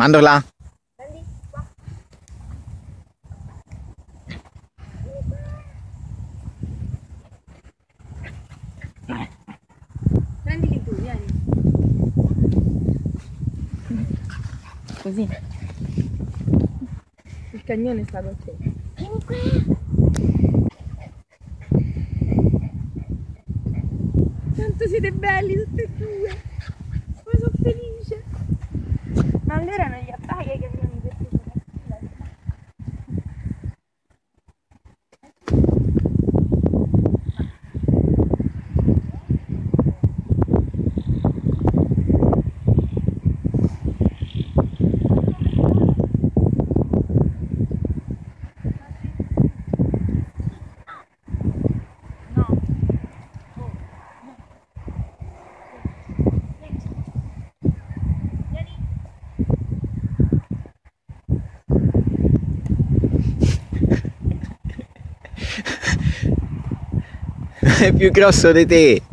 Mandorla. Prendi qua. Prendili tu, vieni. Così. Il cagnone sta con te. Vieni qui. Quanto siete belli tutti e due. Come sono felice. Ma allora non gli appaghi che vieni per te. È più grosso di te.